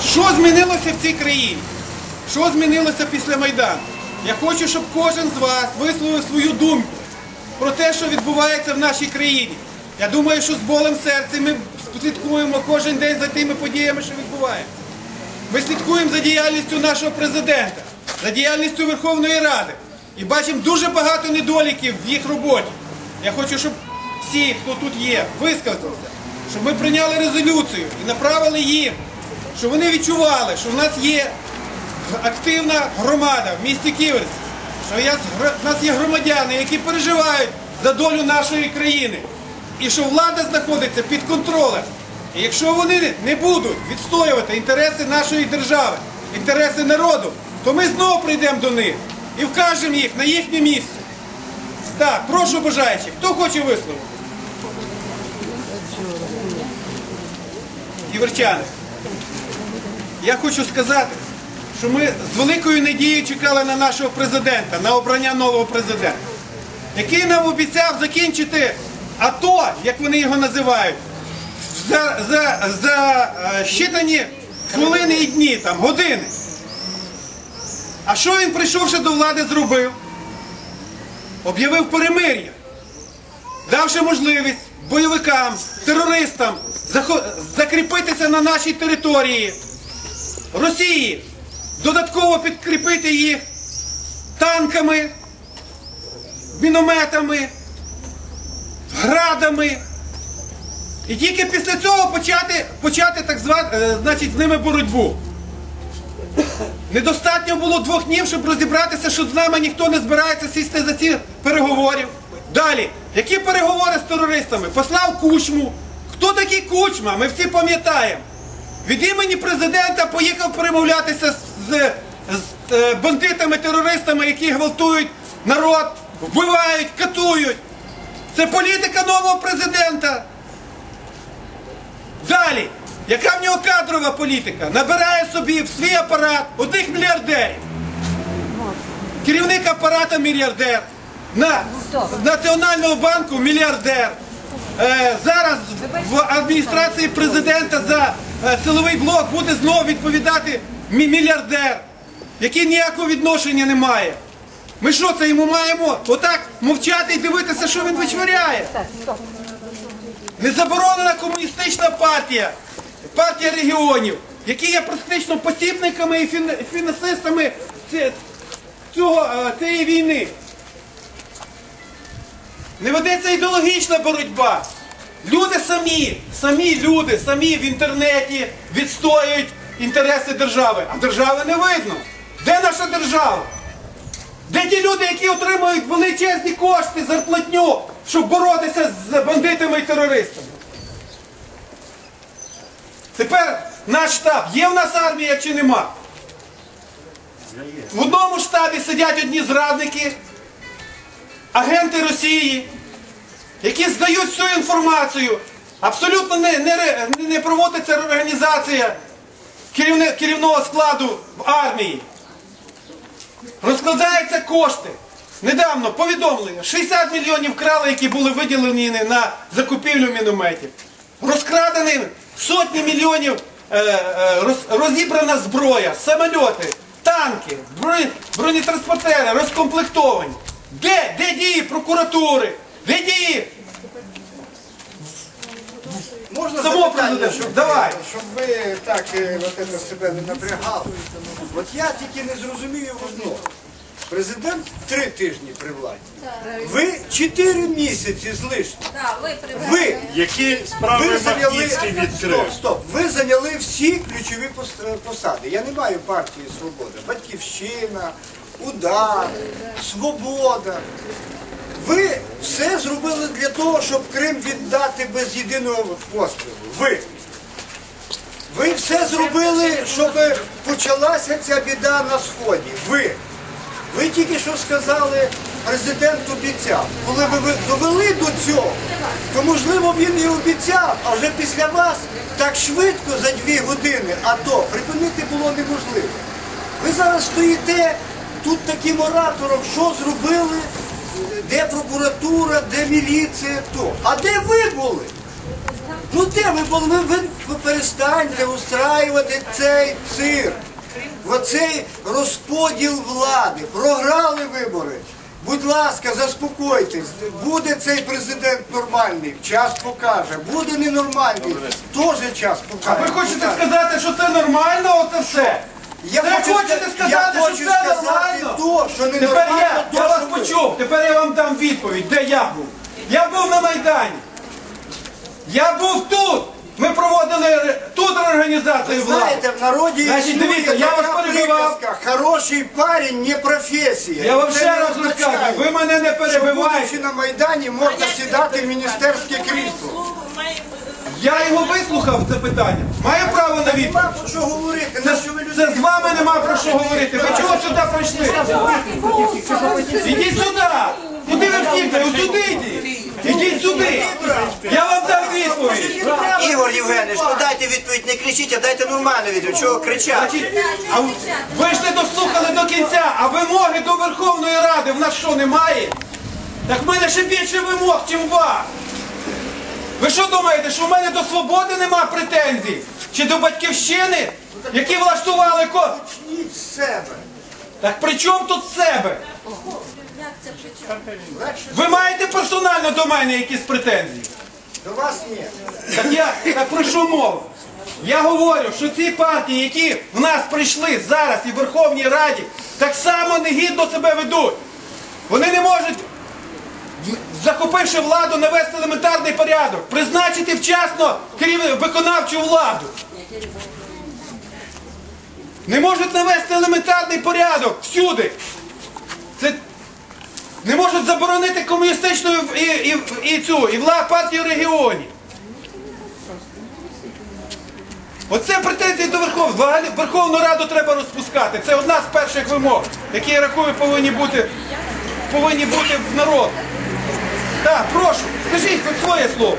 Що змінилося в цій країні? Що змінилося після Майдану? Я хочу, щоб кожен з вас висловив свою думку про те, що відбувається в нашій країні. Я думаю, що з болем в серці ми слідкуємо кожен день за тими подіями, що відбуваються. Ми слідкуємо за діяльністю нашого президента, за діяльністю Верховної Ради. І бачимо дуже багато недоліків в їх роботі. Я хочу, щоб всі, хто тут є, висказався, щоб ми прийняли резолюцію і направили їм, щоб вони відчували, що в нас є активна громада в місті Ківерці, що в нас є громадяни, які переживають за долю нашої країни, і що влада знаходиться під контролем. І якщо вони не будуть відстоювати інтереси нашої держави, інтереси народу, то ми знову прийдемо до них і вкажемо їх на їхнє місце. Так, прошу бажаючих, хто хоче висловити? Ківерчани, я хочу сказати, що ми з великою надією чекали на нашого президента, на обрання нового президента, який нам обіцяв закінчити АТО, як вони його називають, за щитані хвилини і дні, там, години. А що він, прийшовши до влади, зробив? Об'явив перемир'я, давши можливість бойовикам, терористам закріпитися на нашій території, Росії, додатково підкріпити їх танками, мінометами, градами. І тільки після цього почати так значить, з ними боротьбу. Недостатньо було 2 днів, щоб розібратися, що з нами ніхто не збирається сісти за ці переговорів. Далі, які переговори з терористами? Послав Кучму. Хто такий Кучма? Ми всі пам'ятаємо. Від імені президента поїхав перемовлятися з бандитами-терористами, які гвалтують народ, вбивають, катують. Це політика нового президента. Далі, яка в нього кадрова політика? Набирає собі в свій апарат одних мільярдерів. Керівник апарата мільярдер. На Національного банку мільярдер. Зараз в адміністрації президента за силовий блок буде знову відповідати мільярдер, який ніякого відношення не має. Ми що, це йому маємо отак мовчати і дивитися, що він вичворяє? Незаборонена комуністична партія, партія регіонів, які є практично посібниками і фінансистами цієї війни. Не ведеться ідеологічна боротьба. Люди самі в інтернеті відстоюють інтереси держави. А держави не видно. Де наша держава? Де ті люди, які отримують величезні кошти, зарплатню, щоб боротися з бандитами і терористами? Тепер наш штаб. Є в нас армія чи нема? В одному штабі сидять одні зрадники, агенти Росії, які здають всю інформацію. Абсолютно не проводиться реорганізація керівного складу в армії. Розкладаються кошти. Недавно повідомлення, 60 мільйонів вкрали, які були виділені на закупівлю мінометів. Розкрадені сотні мільйонів, розібрана зброя, самольоти, танки, бронетранспортери розкомплектовані. Де дії прокуратури? Де дії? Можна запитання, запитання, щоб ви так себе не напрягали. От я тільки не зрозумію одного. Президент 3 тижні при владі. Ви 4 місяці з лишнім. Ви, які справи Магнітський відкрив. Стоп. Ви зайняли всі ключові посади. Я не маю партії «Свобода». Батьківщина, «Удар», «Свобода». Ви все зробили для того, щоб Крим віддати без єдиного пострілу. Ви все зробили, щоб почалася ця біда на Сході. Ви тільки що сказали, президент обіцяв. Коли ви довели до цього, то можливо він і обіцяв, а вже після вас так швидко за 2 години АТО припинити було неможливо. Ви зараз стоїте тут таким оратором, що зробили, де прокуратура, де міліція, то. А де ви були? Ну де ви перестаньте устраювати цей цирк, оцей розподіл влади. Програли вибори. Будь ласка, заспокойтесь. Буде цей президент нормальний, час покаже. Буде ненормальний, теж час покаже. Ви хочете сказати, що це нормально, оце все? Ви хочете сказати, що це нормально? То, що Тепер ненормально, я вас почув, тепер я вам дам відповідь, де я був. Я був на Майдані. Я був тут. Ми проводили тут реорганізацію влади. знаєте, в народі Значить, дивіться, я вас перебивав. Хороший парень не професія. Я вам Це ще не раз означає, розказую, ви мене не що перебиваєте. будучи на Майдані можна сідати в міністерське крісло. Я його вислухав, це питання. Маю право на відповідь. Нема про що говорити. На що ви Це з вами нема про що говорити. Ви чого сюди прийшли? Ідіть сюди. Куди ви втікли? Ось сюди йдіть. Ідіть сюди. Я вам дам відповідь. Ігор Євгенович, ну дайте відповідь, не кричіть, а дайте нормальну відповідь. Чого кричати? Значить, а ви ж не дослухали до кінця, а вимоги до Верховної Ради в нас що, немає? Так в мене ще більше вимог, ніж у вас. Ви що думаєте, що в мене до свободи нема претензій? Чи до батьківщини, які влаштували почніть з себе. Так при чому тут себе? Ви маєте персонально до мене якісь претензії? До вас ні. Так про що мова? Я говорю, що ці партії, які в нас прийшли зараз і в Верховній Раді, так само негідно себе ведуть. Вони не можуть, захопивши владу, навести елементарний порядок, призначити вчасно виконавчу владу. Не можуть навести елементарний порядок всюди. Це не можуть заборонити комуністичну і партію регіонів. Оце претензії до Верховної. Верховну Раду треба розпускати. Це одна з перших вимог, які, я рахую, повинні бути в народу. Так, прошу, скажіть хоч своє слово.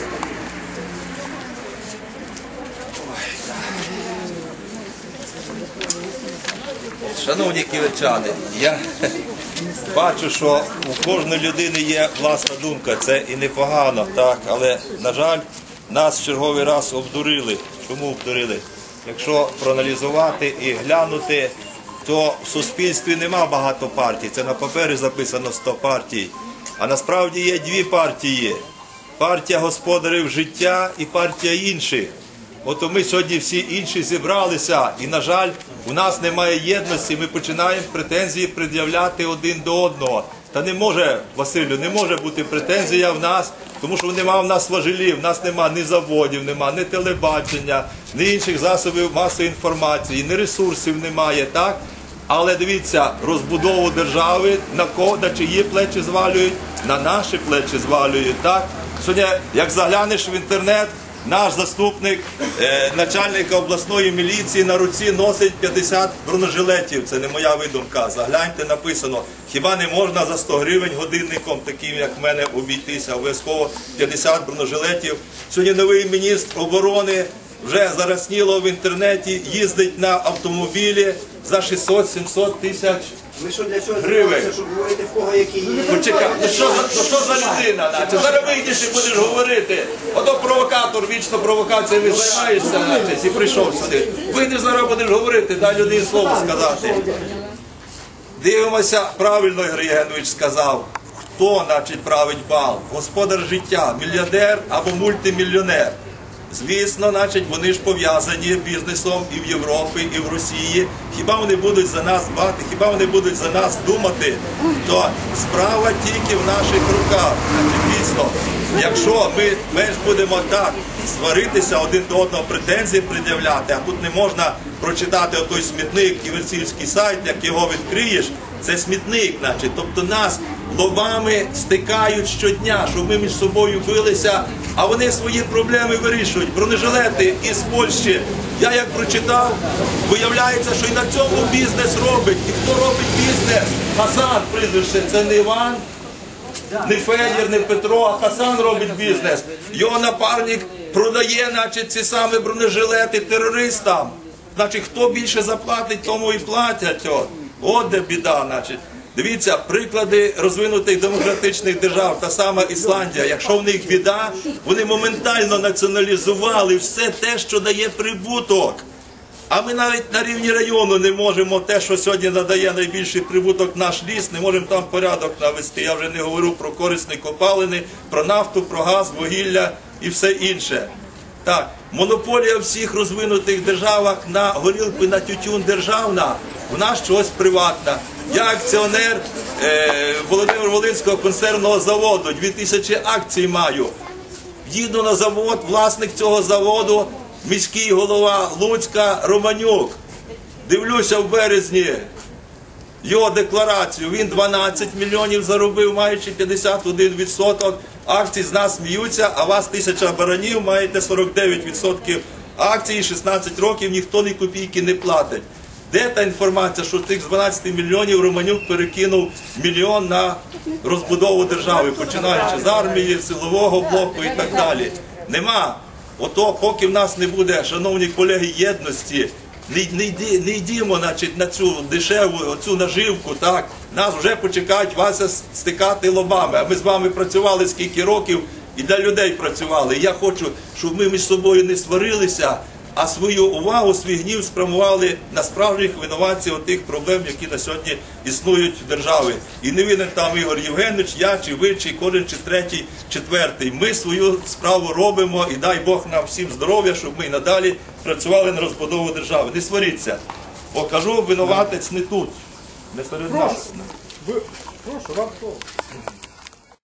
Шановні київчани, я бачу, що у кожної людини є власна думка, це і непогано, так, але, на жаль, нас в черговий раз обдурили. Чому обдурили? Якщо проаналізувати і глянути, то в суспільстві нема багато партій, це на папері записано 100 партій, а насправді є дві партії. Партія господарів життя і партія інших. От ми сьогодні всі інші зібралися, і, на жаль, у нас немає єдності, ми починаємо претензії пред'являти один до одного. Та не може, Василю, не може бути претензія в нас, тому що нема в нас важелів, в нас нема ні заводів, нема ні телебачення, ні інших засобів масової інформації, ні ресурсів немає, так? Але дивіться, розбудову держави на чиї плечі звалюють? На наші плечі звалюють, так? Сьогодні, як заглянеш в інтернет, наш заступник начальника обласної міліції на руці носить 50 бронежилетів. Це не моя видумка. Загляньте, написано. Хіба не можна за 100 гривень годинником, таким як в мене, обійтися? Обов'язково 50 бронежилетів. Сьогодні новий міністр оборони вже зарасніло в інтернеті, їздить на автомобілі за 600-700 тисяч. Ви що для чого Гривень. зібралися, щоб говорити, в кого які є? Почекай, ну що за людина? Наче? Зараз вийдеш і будеш говорити. Ото провокатор, вічно провокаціями займаєшся, наче, і прийшов сюди. Вийдеш зараз будеш говорити, дай людині слово сказати. Дивимося, правильно Ігор Євгенович сказав, хто, значить, править бал? Господар життя, мільярдер або мультимільйонер. Звісно, значить, вони ж пов'язані бізнесом і в Європі, і в Росії. Хіба вони будуть за нас дбати, хіба вони будуть за нас думати, то справа тільки в наших руках. Значить, дійсно, якщо ми ж будемо так сваритися один до одного, претензії пред'являти, а тут не можна прочитати отой смітник і версійський сайт, як його відкриєш, це смітник, значить. Тобто нас лобами стикають щодня, щоб ми між собою билися, а вони свої проблеми вирішують. Бронежилети із Польщі. Я як прочитав, виявляється, що і на цьому бізнес робить. І хто робить бізнес? Хасан, прізвище, це не Іван, не Федір, не Петро, а Хасан робить бізнес. Його напарник продає, значить, ці самі бронежилети терористам. Значить, хто більше заплатить, тому і платять. От де біда, значить. Дивіться, приклади розвинутих демократичних держав, та сама Ісландія, якщо в них біда, вони моментально націоналізували все те, що дає прибуток. А ми навіть на рівні району не можемо те, що сьогодні надає найбільший прибуток наш ліс, не можемо там порядок навести. Я вже не говорю про корисні копалини, про нафту, про газ, вугілля і все інше. Так, монополія в всіх розвинутих державах на горілку і на тютюн державна, в нас щось приватна. Я акціонер Володимир-Волинського консервного заводу, 2000 акцій маю. Їду на завод, власник цього заводу, міський голова Луцька Романюк. Дивлюся в березні його декларацію, він 12 мільйонів заробив, маючи 51% акцій, з нас сміються, а вас 1000 баранів, маєте 49% акцій, 16 років, ніхто ні копійки не платить. Де та інформація, що з тих 12 мільйонів Романюк перекинув мільйон на розбудову держави, починаючи з армії, силового блоку і так далі? Нема. Ото, поки в нас не буде, шановні колеги, єдності, не йдімо, значить, на цю дешеву оцю наживку, так, нас вже почекають вас стикати лобами, а ми з вами працювали скільки років і для людей працювали. І я хочу, щоб ми між собою не сварилися, а свою увагу, свій гнів спрямували на справжніх винуватців тих проблем, які на сьогодні існують в державі. І не винен там Ігор Євгенович, я, чи ви, чи кожен, чи третій, четвертий. Ми свою справу робимо і дай Бог нам всім здоров'я, щоб ми надалі працювали на розбудову держави. Не сваріться. Покажу, винуватець не тут, не серед нас. Прошу, вам слово.